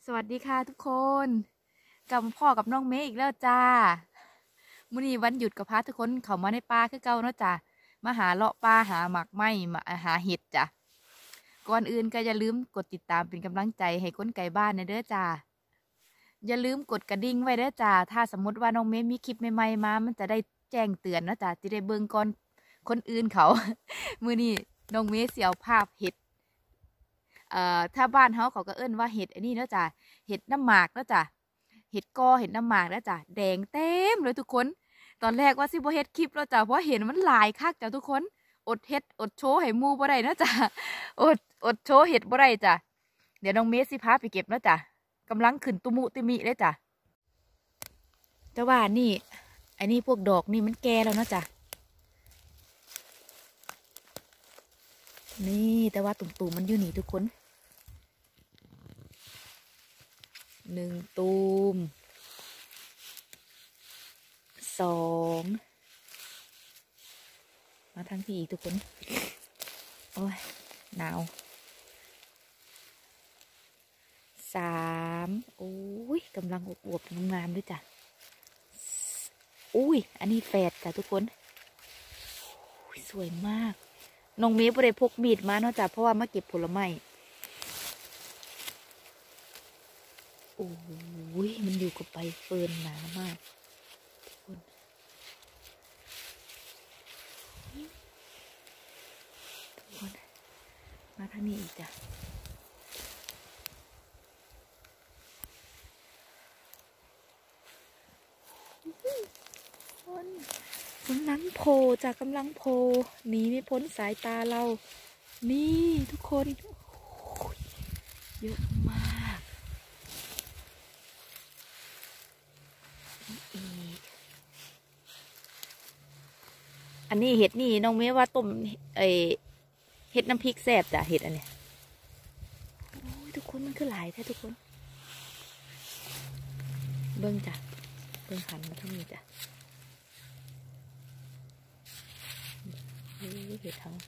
สวัสดีค่ะทุกคนกลับมาพ่อกับน้องเมย์อีกแล้วจ้ามื้อนี้วันหยุดกับพาทุกคนเข้ามาในป่าคือเก่าเนาะจ้ามาหาเลาะป่าหาหมากไม้มาหาเห็ดจ้ะก่อนอื่นก็อย่าลืมกดติดตามเป็นกำลังใจให้คนไก่บ้านนะเด้อจ้าอย่าลืมกดกระดิ่งไว้เด้อจ้าถ้าสมมติว่าน้องเมย์มีคลิปใหม่ๆมามันจะได้แจ้งเตือนนะจ้าจะได้เบิ่งก่อนคนอื่นเขา มื้อนี้น้องเมย์สิเอาภาพเห็ดถ้าบ้านเขาก็เอิ้นว่าเห็ดอันนี้เนาะจ้ะเห็ดน้ำหมากเนาะจ้ะเห็ดกอเห็ดน้ำหมากแล้วจ้ะแดงเต็มเลยทุกคนตอนแรกว่าสิบ่เฮ็ดคลิปแล้วจ้ะเพราะเห็นมันหลายคักจ้ะทุกคนอดเฮ็ดอดโชว์ให้หมู่บ่ได้เนาะจ้ะอดโชว์เห็ดบ่ได้จ้ะเดี๋ยวน้องเมสสิพาไปเก็บเนาะจ้ะกำลังขึ้นตุมุติมิเลยจ้ะแต่ว่านี่อันนี้พวกดอกนี่มันแก่แล้วเนาะจ้ะนี่แต่ว่าตุ่มๆมันอยู่นี่ทุกคน1 ตูม2มาทางที่อีกทุกคนโอ้ยหนาว3โอ้ยกำลังอวบๆงามๆด้วยจ้ะอุ้ยอันนี้8จ้ะทุกคนสวยมากน้องเมย์บ่ได้พกมีดมาเนาะจ้ะเพราะว่ามาเก็บผลไม้โอ้ยมันอยู่กับใบเฟิร์นหนามากทุกคนมาทางนี้อีกจ้ะกำลังโผล่จ้ะกำลังโผล่หนีไม่พ้นสายตาเรานี่ทุกคนเยอะมากอันนี้เห็ดนี่น้องเมย์ว่าต้มเห็ดน้ำพริกแซ่บจ้ะเห็ดอันเนี้ยโอ้ยทุกคนมันคือหลายแท้ทุกคนเบิ้งจ้ะเบิ้งหันมาทั้งนี้จ้ะเห็ดทั้ง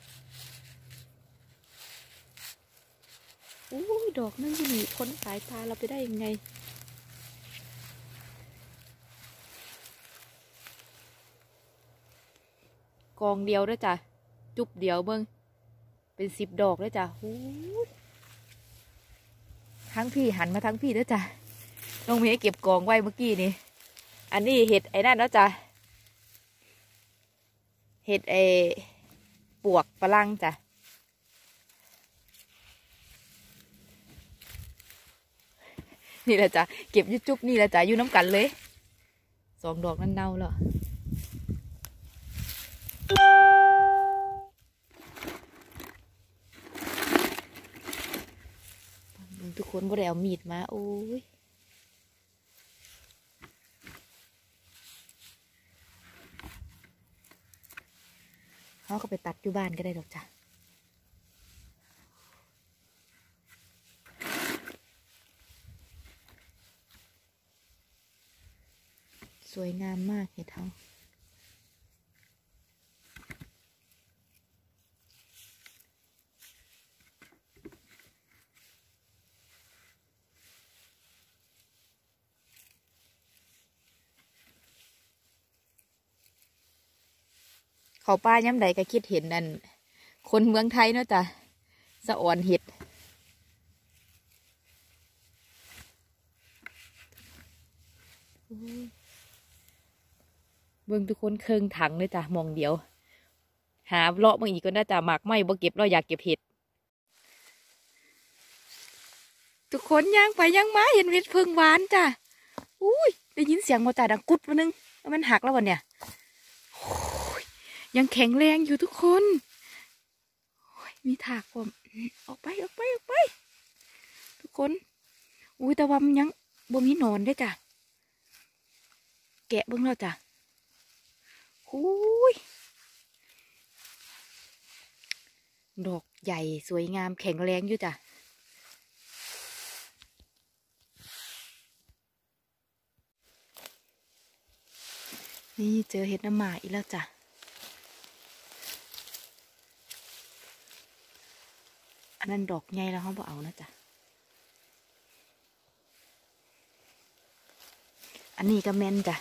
โอ้ยดอกนั่นจะหนีพ้นสายตาเราไปได้ยังไงกองเดียวด้วยจ้ะจุบเดียวเบิ้งเป็น10 ดอกด้วยจ้ะโอ้ยทั้งพี่หันมาทั้งพี่ด้วยจ้ะน้องเมย์เก็บกองไว้เมื่อกี้นี่อันนี้เห็ดไอ้นั่นแล้วจ้ะเห็ดปวกฝรั่งจ้ะนี่แหละจ้ะเก็บยุจุบนี่แหละจ้ะอยู่น้ำกันเลย2 ดอกนั่นเน่าแล้วทุกคนบ่ได้เอามีดมาโอ้ยเขาก็ไปตัดอยู่บ้านก็ได้ดอกจ้ะสวยงามมากเห็ดเขาเขาป้าย้ำใดก็คิดเห็นนั่นคนเมืองไทยเนาะจ้ะสะอ่อนเห็ดเบิ่งทุกคนเคืองถังเลยจ้ะมองเดียวหาเลาะบางอีกก็น่าจะหมากไม่บ่เก็บเราอยากเก็บเห็ดทุกคนย่างไปย่างมาเห็นเห็ดเพิงหวานจ้ะอุ้ยได้ยินเสียงมาจ่าดังกุดมานึงมันหักแล้ววันเนี่ยยังแข็งแรงอยู่ทุกคนมีถากผมออกไปทุกคนอุ้ยแต่ว่ามันยังบ่มีหนอนได้จ้ะแกะเบิ่งแล้วจ้ะอุ้ยดอกใหญ่สวยงามแข็งแรงอยู่จ้ะนี่เจอเห็ดน้ำหมากอีกแล้วจ้ะอันนั้นดอกใหญ่แล้วเขาบอกเอานะจ้ะอันนี้ก็แม่นจ้ะ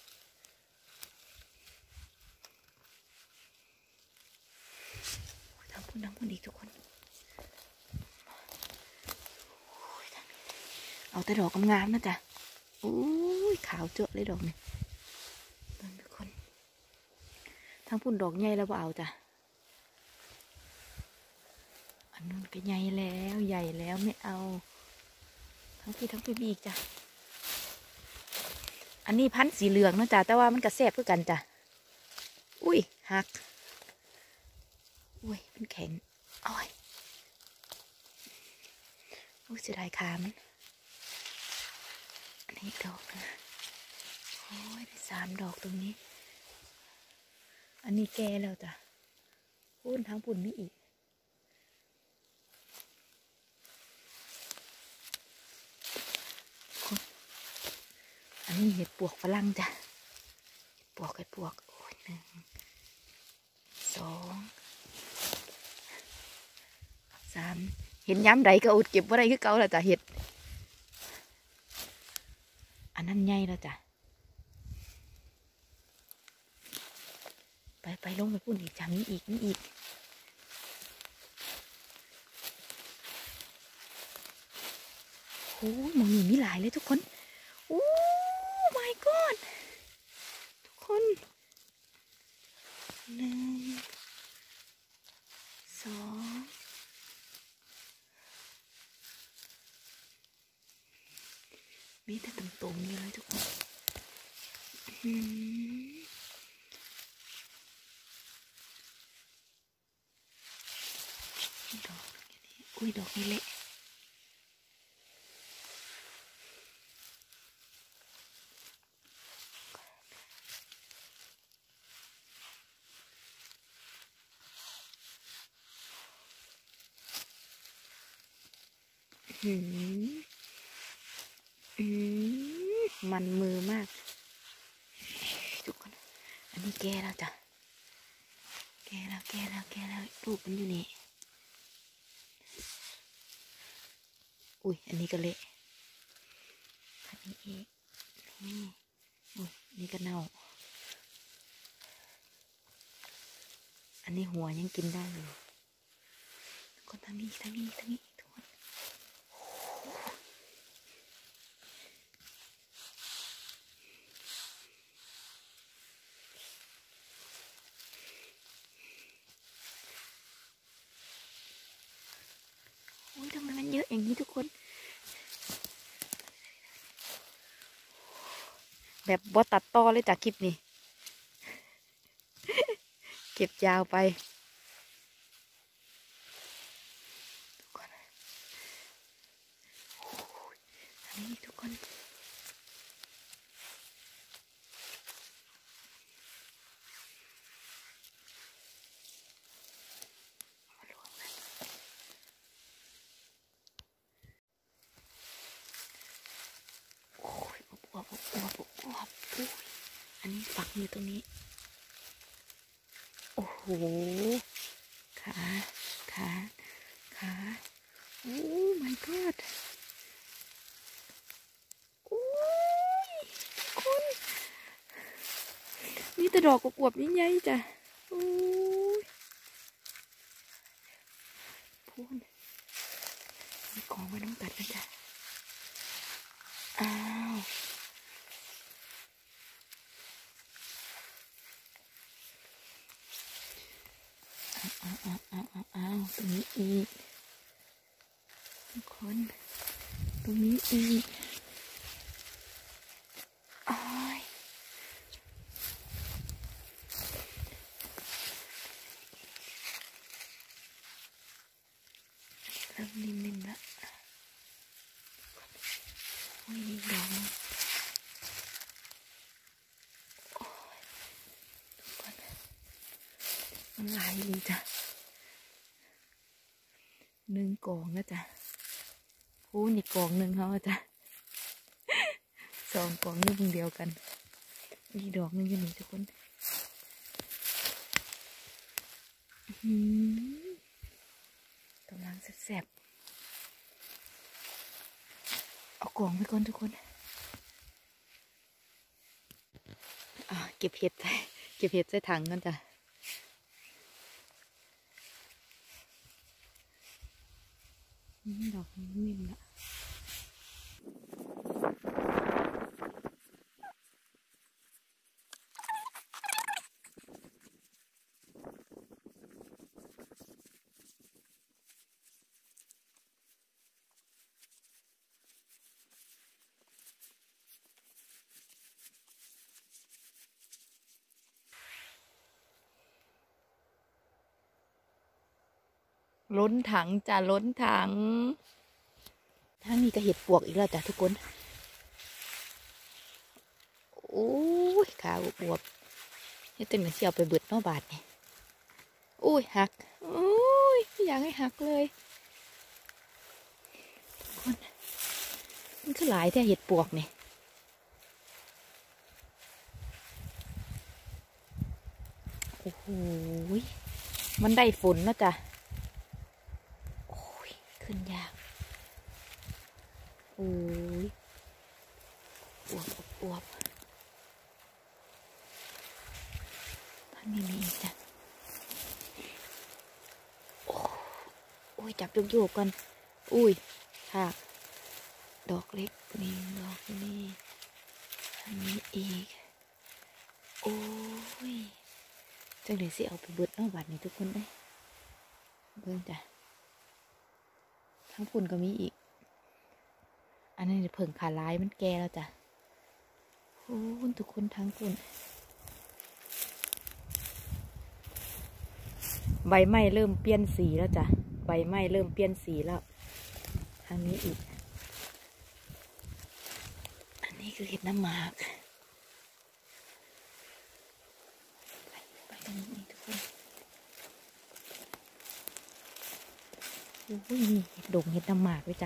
ทำพุ่นอีกทุกคนเอาแต่ดอกงามๆนะจ๊ะอุ้ยขาวเจาะเลยดอกนี่ทุกคนทั้งพุ่นดอกใหญ่แล้วบ่เอาจ้ะอันนู้นก็ใหญ่แล้วไม่เอาทั้งพี่บีกจ้ะอันนี้พันธุ์สีเหลืองนะจ๊ะแต่ว่ามันกระแสบเพื่อกันจ้ะอุ้ยหักอุ้ยมันแข็งอ้อยอุ้ยเสียดายขามันอันนี้ดอกนะโอ้ยได้3 ดอกตรงนี้อันนี้แก่แล้วจ้ะพุ่นทั้งพุ่นมีอีกอันนี้เห็ดปวกฝรั่งจ้ะเห็ดปวกโอ้ย1 2 3เห็นย้ำใดก็อดเก็บว่าไรคือเก่าแล้วจ้ะเห็ดอันนั้นใหญ่แล้วจ้ะไปลงไปพุ่นอีกจ้ะมีอีกโอ้ยมองมีหลายเลยทุกคนโอ้ my god ทุกคน1 2มีแต่ตรงๆเลยทุกคนดอกนี้อุ้ยดอกนี้เละมันมือมากทุกคนอันนี้แก่แล้วจ้ะแก่แล้วลูกมันอยู่นี่อุ้ยอันนี้ก็เละอันนี้อีกนี่อุ้ยนี่ก็เน่าอันนี้หัวยังกินได้อยู่ก็ทางนี้ทุกคนอุ้ยทำไมมันเยอะอย่างนี้ทุกคนแบบบอตัดต่อเลยจากคลิปนี้ เก็บยาวไปอันนี้ทุกคนอันนี้ฝักอยู่ตรงนี้โอ้โหขาโอ้ my god โอ้ยคนมีแต่ดอกกวบๆใหญ่ๆจ้ะโอ้ยพูนมีของมาต้องตัดนะจ๊ะอ้าวตรงนี้อีกทุกคนตรงนี้อีกอ้ายเริ่มนิ่มๆแล้วโอ้ยนี่ดอกโอ้ยทุกคนมันหลายเลยจ้ะ1 กองนะจ๊ะพูนอีกกองหนึ่งเขาจ้ะ2 กองนี่เดียวกันมีดอกนึงอยู่นี่ทุกคนกำลังแซ่บๆเอากองไปก่อนทุกคนก็บเห็ดเก็บเห็ดใส่ถังกันจ้ะดอกนิ่มละล้นถังจ้ะล้นถังทางนี้ก็เห็ดปวกอีกแล้วจ้ะทุกคนโอ้ยขาอวบเฮ็ดเต็มเหมือนเสียวไปเบิดนอกบาทนี่อุ้ยหักอุ้ยอยากให้หักเลยคนมันก็หลายแต่เห็ดปวกนี่โอ้โหมันได้ฝนแล้วจ้ะโอ้ยขึ้นยากโอ้ยอวบท่านนี้มีอีกจ้ะโอ้ยจับโยกกันอุ้ยค่ะดอกเล็กนี่ดอกนี่อันนี้อีกโอ้ยจังเลยสิเอาไปเบิดนอกบัดนี่ทุกคนได้เบิ่งจ้ะทั้งพุ่นก็มีอีกอันนี้เพิ่งขาลายมันแก่แล้วจ้ะโอ้ยทุกคนทั้งพุ่นใบไม้เริ่มเปลี่ยนสีแล้วจ้ะใบไม้เริ่มเปลี่ยนสีแล้วทางนี้อีกอันนี้คือเห็ดน้ำหมากไปทางนี้ทุกคนโอ้ยนี่เห็ดดงเห็ดน้ำหมากด้วยจ้ะ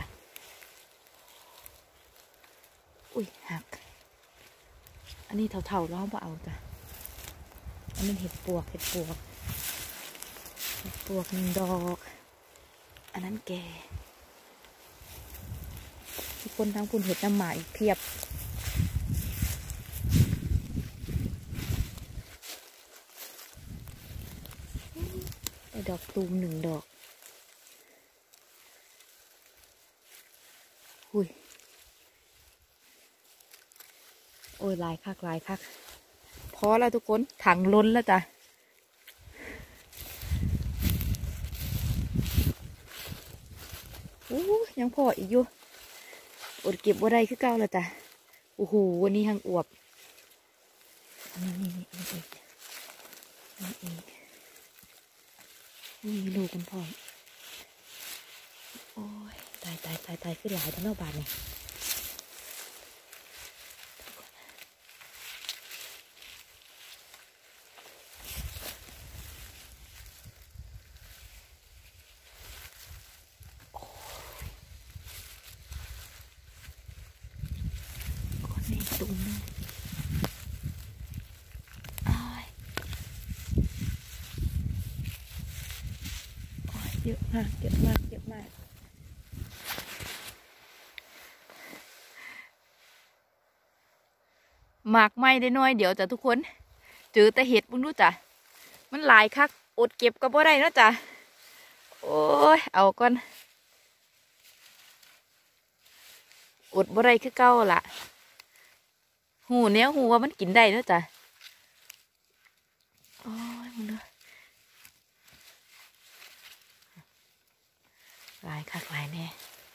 อุ้ยหักอันนี้เถาๆแล้วเอาจ้ะอันนี้เห็ดปวกหนึ่งดอกอันนั้นแก่ทุกคนทั้งพุ่นเห็ดน้ำหมากอีกเพียบไอ้ดอกตูมหนึ่งดอกหุยโอ้ยลายคักพอแล้วทุกคนถังล้นแล้วจ้ะโอ้ยังพออีกอยู่อดเก็บว่าได้คือเก่าแล้วจ้ะโอ้โหวันนี้หังอวบนี่มีลูกกันพร้อมโอ้ยตายขึ้นหลายทั้งนอกบาทเนี่ยคนนี้ตุ้มเยอะมากหมากไหม้ได้น้อยเดี๋ยวจ้ะทุกคนเจอแต่เห็ดมึงรู้จ้ะมันหลายคักอดเก็บก็บ่ได้นะจ้ะโอ้ยเอาก่อนอดบ่ได้คือเก่าล่ะหูเนี้ยหูว่ามันกินได้นะจ้ะโอ้ยมึงดูหลายคักหลายแน่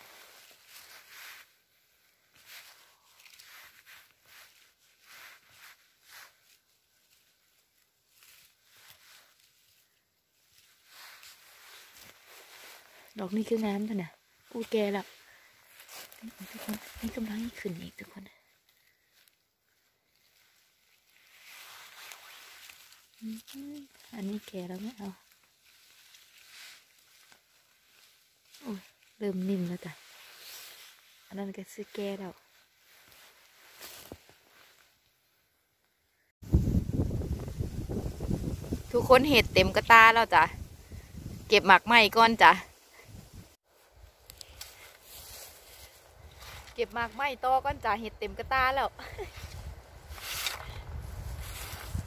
ดอกนี้คืองามท่านน่ะอู้แก่แล้วทุกคนนี่กำลังขึ้นอีกทุกคนอันนี้แก่แล้วไม่เอาโอ้ยเริ่มนิ่มแล้วจ้ะอันนั้นก็ซื้อแก่แล้วทุกคนเห็ดเต็มกระตาแล้วจ้ะเก็บหมากไหม้ก่อนจ้ะเก็บหมากไหม้ต่อก่อนจ้ะเห็ดเต็มกระตาแล้ว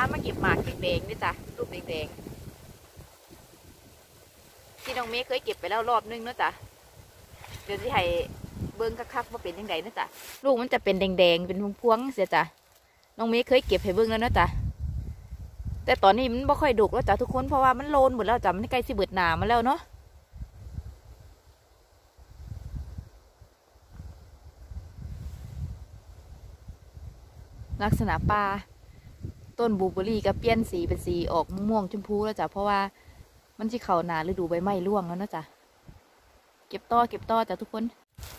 มาเก็บหมากแดงๆนี่จ้ะลูกแดงๆที่น้องเมย์เคยเก็บไปแล้วรอบนึงเนาะจ้ะเดี๋ยวที่ให้เบิ้งคักๆว่าเป็นยังไงนะจ้ะลูกมันจะเป็นแดงๆเป็นพวงๆเสียจ้ะน้องเมย์เคยเก็บให้เบิ้งแล้วนะจ้ะแต่ตอนนี้มันไม่ค่อยดกแล้วจ้ะทุกคนเพราะว่ามันโลนหมดแล้วจ้ะมันใกล้สิเบิดหนามาแล้วเนาะลักษณะปลาต้นบลูเบอรี่ก็เปลี่ยนสีเป็นสีออกม่วงชมพูแล้วจ้ะเพราะว่ามันจะเข้าหนาฤดูใบไม้ร่วงแล้วนะจ้ะเก็บต่อจ้ะทุกคน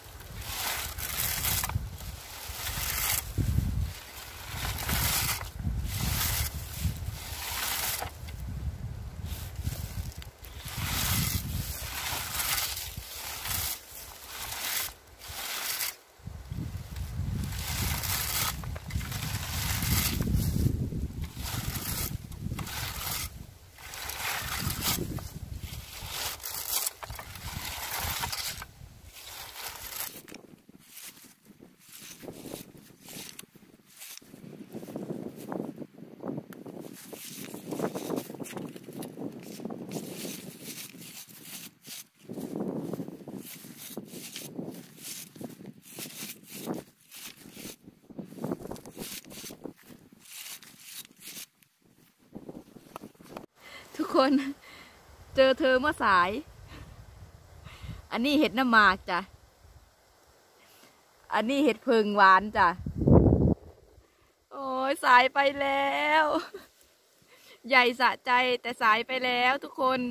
ทุกคนเจอเธอเมื่อสายอันนี้เห็ดน้ำหมากจ้ะอันนี้เห็ดเพิงหวานจ้ะโอ้ยสายไปแล้วใหญ่สะใจแต่สายไปแล้วทุกคน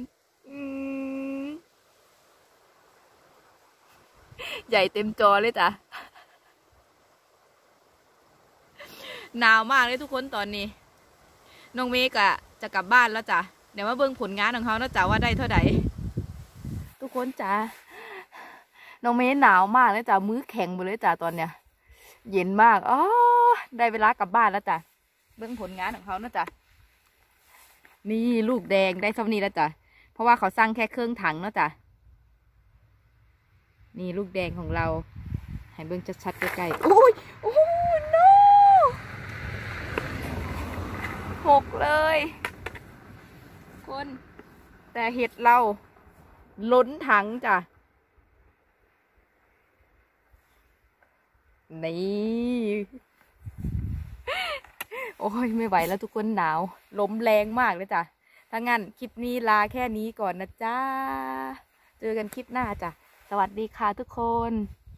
ใหญ่เต็มจอเลยจ้ะหนาวมากเลยทุกคนตอนนี้น้องเมกอะจะกลับบ้านแล้วจ้ะเดี๋ยวมาเบิ่งผลงานของเขานะจ้ะว่าได้เท่าไหร่ทุกคนจ้ะน้องเมย์หนาวมากเลยจ้ะมือแข็งหมดเลยจ้ะตอนเนี้ยเย็นมากอ๋อได้เวลากลับบ้านแล้วจ้ะเบิ่งผลงานของเขานะจ้ะนี่ลูกแดงได้ซ้ำนี้แล้วจ้ะเพราะว่าเขาสั่งแค่เครื่องถังเนาะจ้ะนี่ลูกแดงของเราให้เบิ่งชัดๆใกล้ๆโอ้ยโอ้ย no หกเลยคนแต่เห็ดเราล้นถังจ้ะนี่โอ้ยไม่ไหวแล้วทุกคนหนาวลมแรงมากเลยจ้ะถ้างั้นคลิปนี้ลาแค่นี้ก่อนนะจ้าเจอกันคลิปหน้าจ้ะสวัสดีค่ะทุกคน